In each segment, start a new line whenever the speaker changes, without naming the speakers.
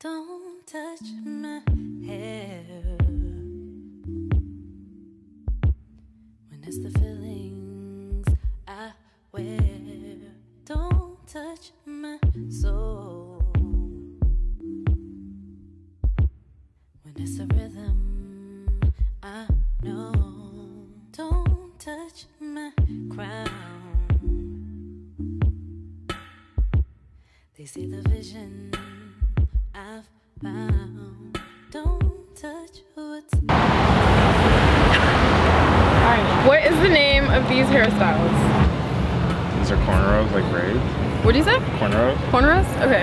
Don't touch my hair when it's the feelings I wear. Don't touch my soul when it's a rhythm I know. Don't touch my crown. They see the vision I've found. Don't touch what's.
Alright, what is the name of these hairstyles?
These are cornrows, like braids.
What do you say?
Cornrows.
Cornrows? Okay.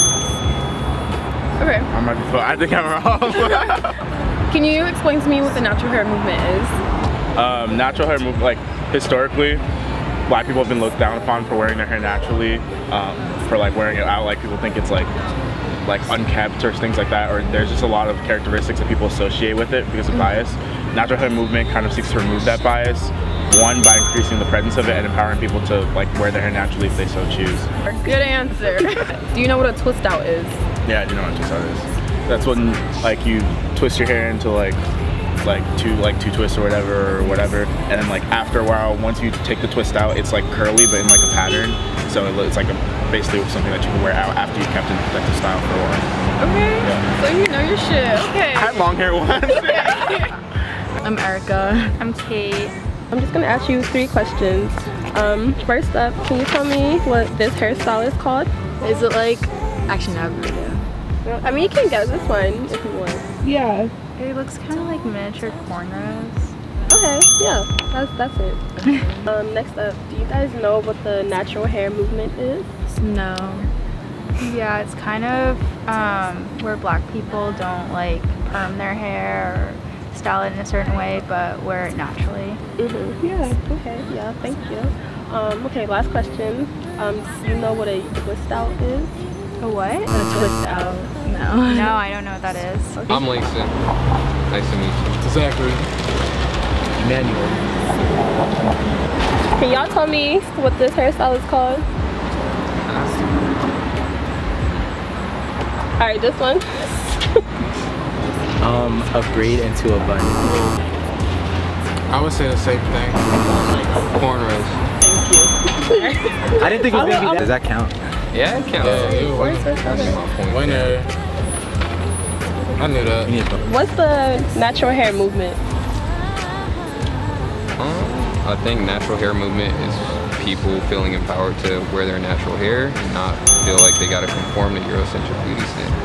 Okay.
I think I'm wrong.
Can you explain to me what the natural hair movement is?
Natural hair movement, like historically, Black people have been looked down upon for wearing their hair naturally, for like wearing it out. Like people think it's like unkept or things like that, or there's just a lot of characteristics that people associate with it because of bias. Natural hair movement kind of seeks to remove that bias, one, by increasing the presence of it and empowering people to like wear their hair naturally if they so choose.
Good answer. Do you know what a twist out is?
Yeah, I do know what a twist out is. That's when like you twist your hair into like two twists or whatever, and then like after a while, once you take the twist out, it's like curly but in like a pattern, so it's like basically something that you can wear out after you've kept in a protective style for a while. Okay, yeah.
So you know your shit. Okay.
I had long hair once.
I'm Erica.
I'm Kate.
I'm just gonna ask you 3 questions. First up, can you tell me what this hairstyle is called?
Is it like, actually no, I have no idea.
I mean, you can guess this one if you want.
Yeah.
It looks kind of like miniature cornrows.
Okay, yeah, that's it. Next up, do you guys know what the natural hair movement is?
No. Yeah, it's kind of where Black people don't like perm their hair or style it in a certain way, but wear it naturally.
Yeah. Okay. Yeah. Thank you. Okay. Last question. Do you know what a twist out is?
A what?
A twist out.
No. No, I don't know what that is.
Okay.
I'm Langston. Nice to meet you. Zachary.
Emmanuel.
Can y'all tell me what this hairstyle is called? All right, this one.
A braid into a bun.
I would say the same thing. Cornrows.
Thank you.
I didn't think it was gonna be that. Does that count?
Yeah, it counts. Yeah, winner. I knew that.
What's the natural hair movement?
I think natural hair movement is people feeling empowered to wear their natural hair and not feel like they gotta conform to Eurocentric beauty standards.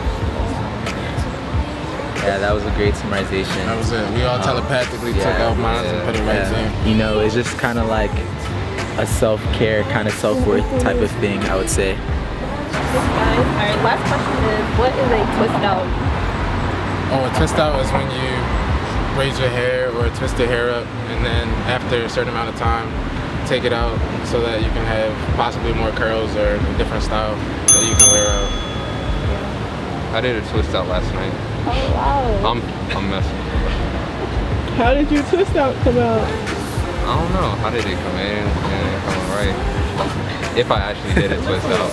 Yeah, that was a great summarization.
That was it. We all telepathically took out mine and put it right there.
You know, it's just kind of like a self-care, kind of self-worth type of thing, I would say.
Alright, last question is, what is a twist out?
Oh, a twist out is when you braid your hair or twist your hair up, and then after a certain amount of time, take it out so that you can have possibly more curls or a different style that you can wear out. I did a twist out last night.
Oh wow.
I'm messing.
How did your twist out come out?
I don't know. How did it come in? It didn't come out right. If I actually did a twist out.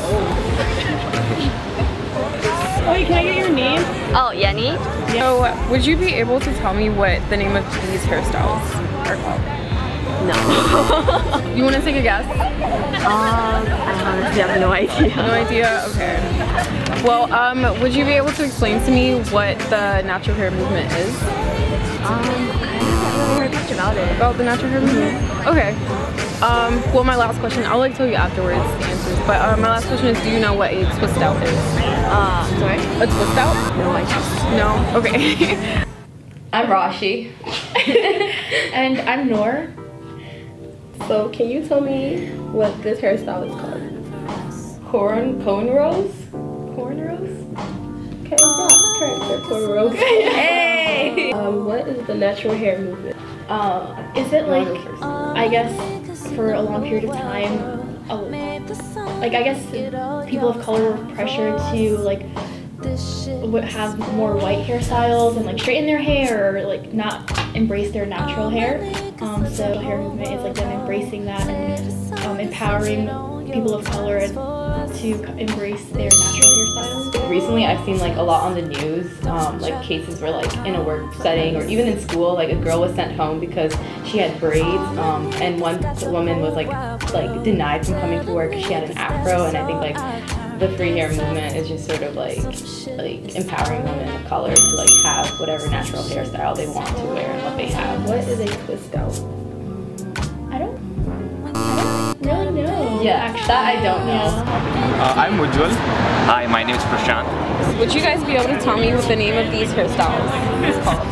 Wait, can I get your name?
Oh, Yenny?
So, would you be able to tell me what the name of these hairstyles are called?
No.
You want to take a guess?
I honestly have no idea.
No idea? Okay. Well, would you be able to explain to me what the natural hair movement is?
I haven't really heard much about it.
About the natural hair movement? Okay. Well, my last question, I'll like tell you afterwards the answers, but my last question is, do you know what a twist out is?
Sorry?
A twist out?
No, I don't.
No? Okay.
I'm Rashi. And I'm Noor.
So, can you tell me what this hairstyle is called?
Cornrows?
Cornrows? Okay, yeah, correct. They're cornrows.
Hey!
What is the natural hair movement?
Is it like, I guess, for a long period of time, like I guess people of color were pressured to like have more white hairstyles and like straighten their hair or like not embrace their natural hair. So hair movement is like them embracing that and empowering people of color to embrace their natural hairstyles?
Recently, I've seen like a lot on the news, like cases where like in a work setting or even in school, like a girl was sent home because she had braids, and one woman was like denied from coming to work because she had an afro. And I think like the free hair movement is just sort of like empowering women of color to like have whatever natural hairstyle they want to wear and what they have.
What is a twist out?
I don't really know.
Yeah,
actually.
that I don't know.
I'm Ujjwal. Hi, my name is Prashant.
Would you guys be able to tell me what the name of these hairstyles is called?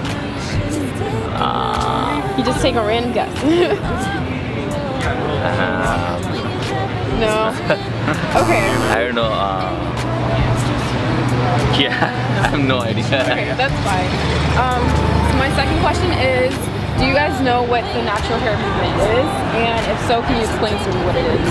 You just take a random guess. No? Okay.
I don't know. Yeah, I have no idea.
Okay, that's fine. So my second question is, do you guys know what the natural hair movement is? And if so, can you explain to me what it is?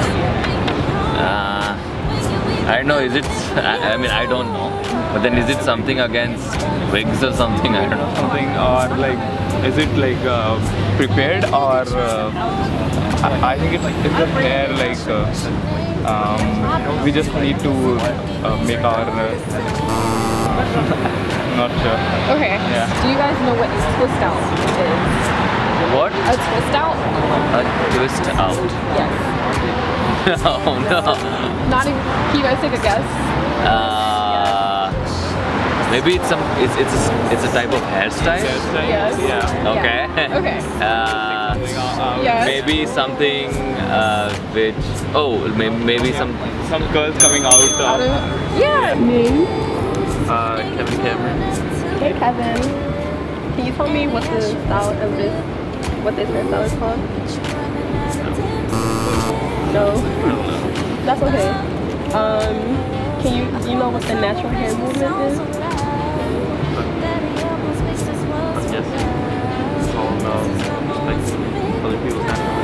I don't know, is it, I mean, I don't know. But then is it something against wigs or something? I don't know.
Something, or like, is it like prepared, or I think it's the hair, like we just need to make our not sure.
Okay.
Yeah.
Do you guys know what a twist out is?
What?
A twist out?
A twist out.
Yes.
Oh no.
Not even, can you guys take a guess?
Maybe it's a type of hairstyle.
Yes.
Yeah.
Okay.
Yeah. Okay. Yes.
Maybe something which maybe some
curls coming out.
Yeah.
Kevin Cameron.
Hey Kevin, can you tell me what the style of what this hairstyle is called? No. That's okay. Do you know what the natural hair movement is?
Yes. It's all about respecting other people's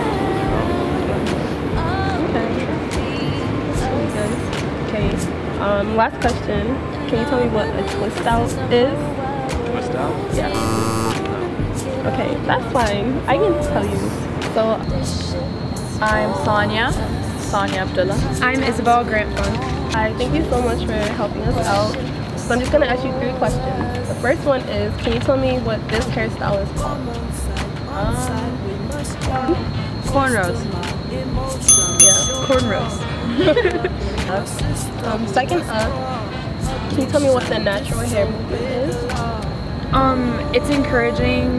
natural.
Okay. Last question. Can you tell me what a twist out is?
Twist out?
Yeah. Okay, that's fine. I can tell you. So,
I'm Sonia Abdullah.
I'm Isabel Grant-Funk.
hi, thank you so much for helping us out. So I'm just gonna ask you 3 questions. The first one is, can you tell me what this hairstyle is called?
Cornrows.
Yeah, cornrows. Second up, can you tell me what the natural hair movement is?
It's encouraging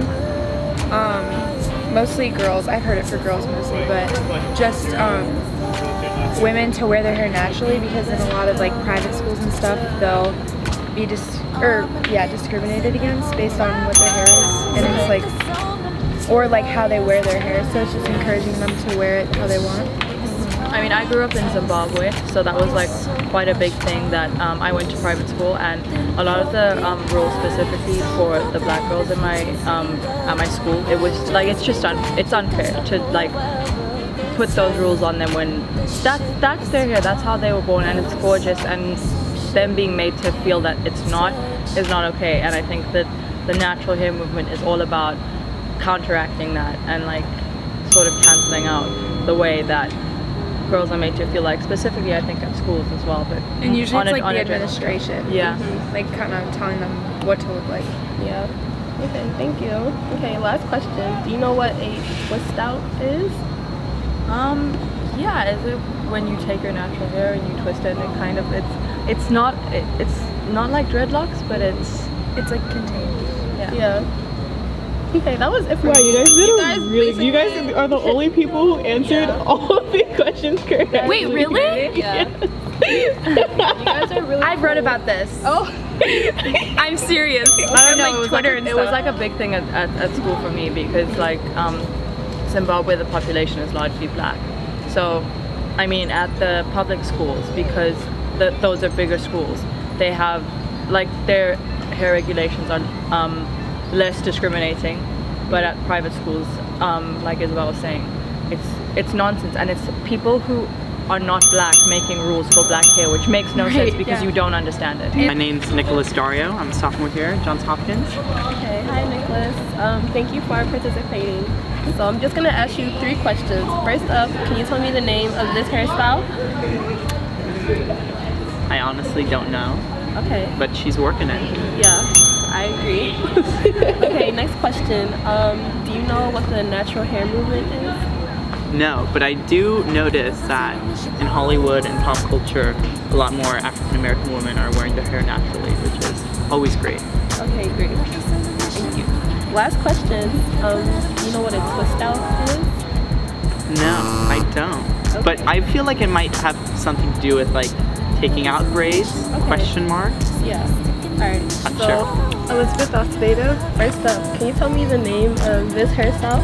mostly girls. I've heard it for girls mostly, but just women to wear their hair naturally, because in a lot of like private schools and stuff, they'll be discriminated against based on what their hair is, and it's like, or like how they wear their hair. So it's just encouraging them to wear it how they want.
I mean, I grew up in Zimbabwe, so that was like quite a big thing that I went to private school, and a lot of the rules specifically for the black girls in my at my school, it was like it's unfair to like put those rules on them when that's their hair, that's how they were born, and it's gorgeous, and them being made to feel that it's not is not okay. And I think that the natural hair movement is all about counteracting that and like sort of cancelling out the way that girls are made to feel, like specifically I think at schools as well, but
And usually it's like the
general-
administration.
Yeah.
Like kind of telling them what to look like.
Yeah. Okay, thank you. Okay, last question. Do you know what a twist out is?
Yeah, is it when you take your natural hair and you twist it, and it kind of it's not like dreadlocks, but it's
like contained.
Yeah. Okay, that was it for
Wow,
me.
you guys you guys are the only people who answered all of the questions correctly.
Wait, really?
yeah.
You guys are really
I've read about this.
Oh.
I'm serious.
I don't know,
like
it was
Twitter
like,
and
it
stuff.
was like a big thing at school for me, because like Zimbabwe, the population is largely black. So I mean at the public schools, because those are bigger schools, they have like their hair regulations are less discriminating, but at private schools, like Isabel was saying, it's nonsense, and it's people who are not black making rules for black hair, which makes no sense because you don't understand it.
My name's Nicholas Dario. I'm a sophomore here at Johns Hopkins.
Okay, hi Nicholas. Thank you for participating. So I'm just gonna ask you 3 questions. First up, can you tell me the name of this hairstyle?
I honestly don't know.
Okay.
But she's working it.
Yeah, I agree. Okay, next question. Do you know what the natural hair movement is?
No, but I do notice that in Hollywood and pop culture, a lot more African American women are wearing their hair naturally, which is always great.
Okay, great. Thank you. Last question. Do you know what a twist out is?
No, I don't.
Okay.
But I feel like it might have something to do with like taking out braids, question mark.
Yeah. Alright,
I'm
so
sure.
Elizabeth Acevedo, first up, can you tell me the name of this hairstyle?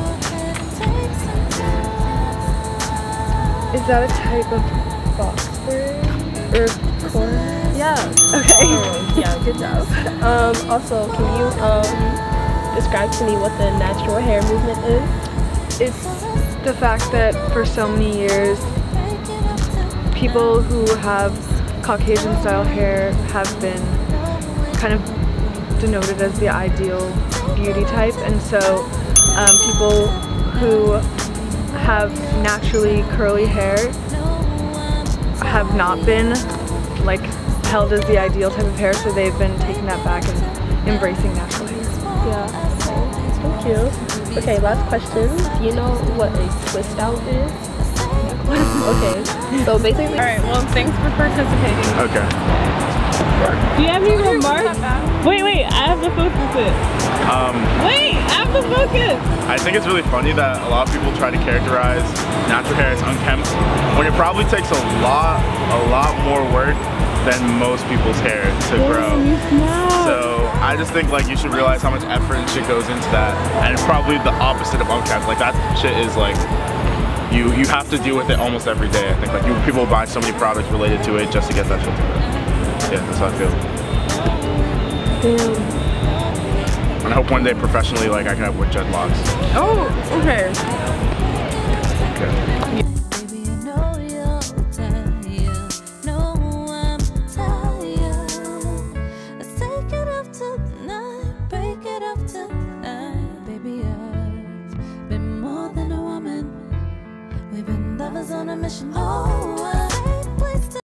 Is that a type of box braid or corn?
Yeah.
Okay.
Yeah, good job. Also, can you describe to me what the natural hair movement is?
It's the fact that for so many years, people who have Caucasian style hair have been kind of denoted as the ideal beauty type, and so people who have naturally curly hair have not been like held as the ideal type of hair, so they've been taking that back and embracing natural hair.
Yeah. Thank you. Okay, last question. Do you know what a twist out is? Okay. So basically.
Alright, well, thanks for participating.
Okay.
Do you have any remarks? Wait, I have to focus it. Wait, I have to focus!
I think it's really funny that a lot of people try to characterize natural hair as unkempt when it probably takes a lot more work than most people's hair to grow. So I just think like you should realize how much effort and shit goes into that, and it's probably the opposite of unkempt. Like that shit is like you have to deal with it almost every day. I think like people buy so many products related to it just to get that shit to it. Yeah, that's how I feel. And I hope one day professionally, like I can have with dreadlocks.
Oh, okay.
Okay.
On a mission. Oh.